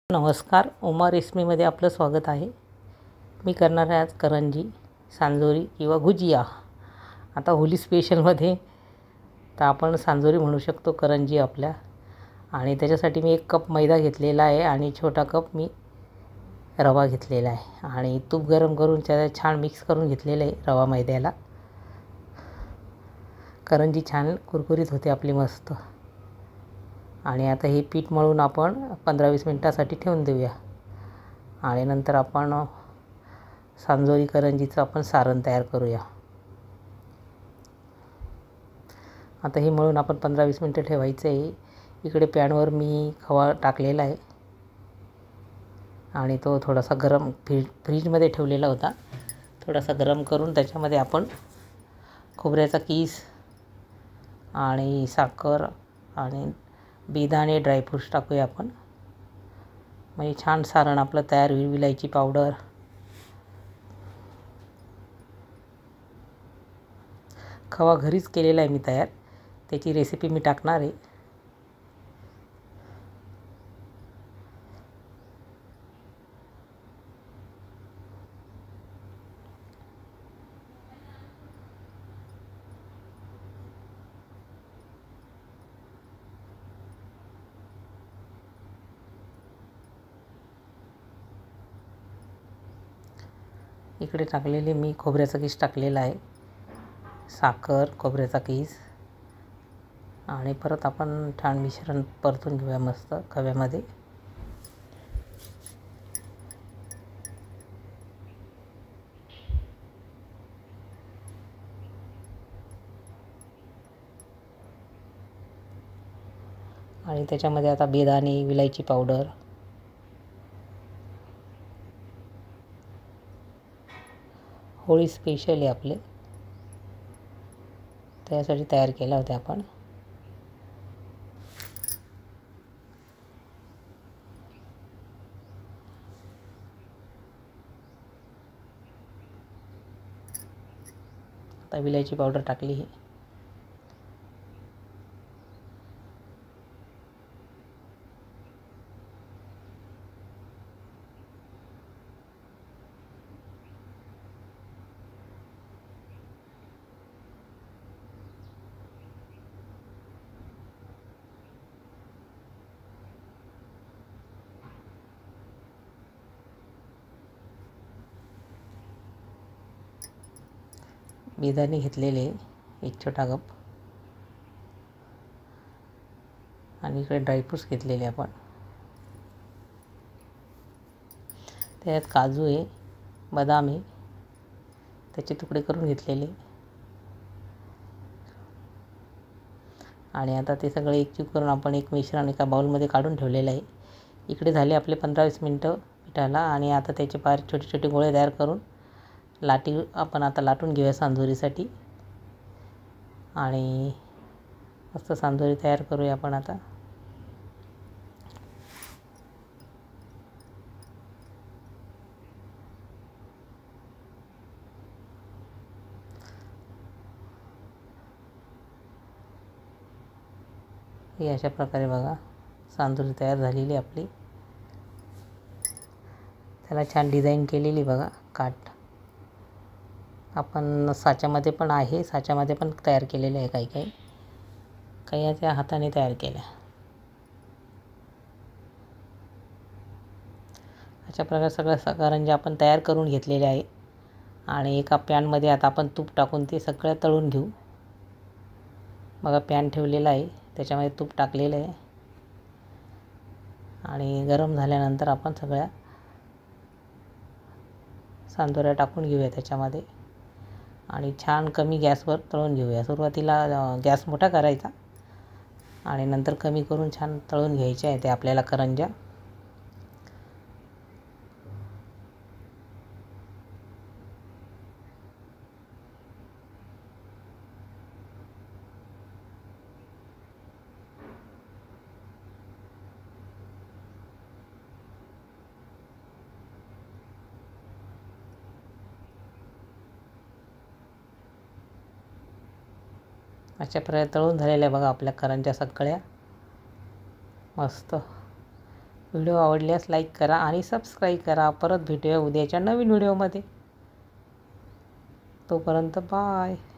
नमस्कार, उमा रेसिपीमध्ये आपलं स्वागत आहे। मी करणार आहे आज करंजी, सांजोरी किंवा गुजिया। आता होली स्पेशलमध्ये तर आपण सांजोरी म्हणू शकतो करंजी आपल्या। आणि त्याच्यासाठी मी 1 कप मैदा घेतलेला आहे आणि छोटा कप मी रवा घेतलेला आहे आणि तूप गरम करून त्याला छान मिक्स करून घेतलेलं आहे रवा मैद्याला। करंजी छान कुरकुरीत होते आपली मस्त। आणि आता हे पीठ मळून आपण 15-20 मिनिटांसाठी ठेवून देऊया आणि नंतर आपण सांजोरी करंजीचं आपण सारण तयार करूया। आता हे मळून आपण 15-20 मिनिटं ठेवायचं आहे। इकडे पॅनवर मी खवा टाकलेला आहे आणि तो थोडासा गरम फ्रीजमध्ये ठेवलेला होता। थोडासा गरम करून त्याच्यामध्ये आपण खोबऱ्याचा किस आणि साखर आणि बेदाणे ड्रायफ्रूट्स टाकूया आपण। म्हणजे छान सारण आपलं तयार होईल। विलायची पावडर, खवा घरीच केलेला आहे मी तयार, त्याची रेसिपी मी टाकणार आहे। इकडे टाकलेले मी खोबऱ्याचा किस टाकलेला आहे, साखर, खोबऱ्याचा किस आणि परत आपण छान मिश्रण परतून घेऊया मस्त खव्यामध्ये। आणि त्याच्यामध्ये आता बेदाणे, विलायची पावडर, होळी स्पेशल आहे आपले, त्यासाठी तयार केला होता आपण। आता विलायची पावडर टाकली आहे। बेदाणे घेतलेले 1 छोटा कप आणि इकडे ड्रायफ्रूट्स घेतलेले आपण। त्यात काजू आहे, बदाम आहे, त्याचे तुकडे करून घेतलेले आणि आता ते सगळे एकजीव करून आपण एक मिश्रण एका बाउलमध्ये काढून ठेवलेलं आहे। इकडे झाले आपले 15-20 मिनिटं पिठाला आणि आता त्याचे बारीक छोटे छोटे गोळे तयार करून लाटी आपण आता लाटून घेऊया सांजोरीसाठी आणि मस्त सांजोरी तयार करूया आपण आता। ही अशा प्रकारे बघा सांजोरी तयार झालेली आपली। त्याला छान डिझाईन केलेली बघा काठ, आपण साच्यामध्ये पण आहे, साच्यामध्ये पण तयार केलेले आहे, काही त्या हाताने तयार केल्या। अशा प्रकारे सगळं करंजी आपण तयार करून घेतलेले आहे आणि एका पॅनमध्ये आता आपण तूप टाकून ते सगळं तळून घेऊ। बघा पॅन ठेवलेला आहे, त्याच्यामध्ये तूप टाकलेलं आहे आणि गरम झाल्यानंतर आपण सगळ्या सांजोऱ्या टाकून घेऊया त्याच्यामध्ये आणि छान कमी गॅसवर तळून घेऊया। सुरुवातीला गॅस मोठा करायचा आणि नंतर कमी करून छान तळून घ्यायच्या आहे ते आपल्याला करंज्या। अशा प्रकारे तळून झालेल्या बघा आपल्या करंज्या सगळ्या मस्त व्हिडिओ आवडल्यास लाईक करा आणि सबस्क्राईब करा. परत भेटूया उद्याच्या नवीन व्हिडिओमध्ये. तोपर्यंत बाय.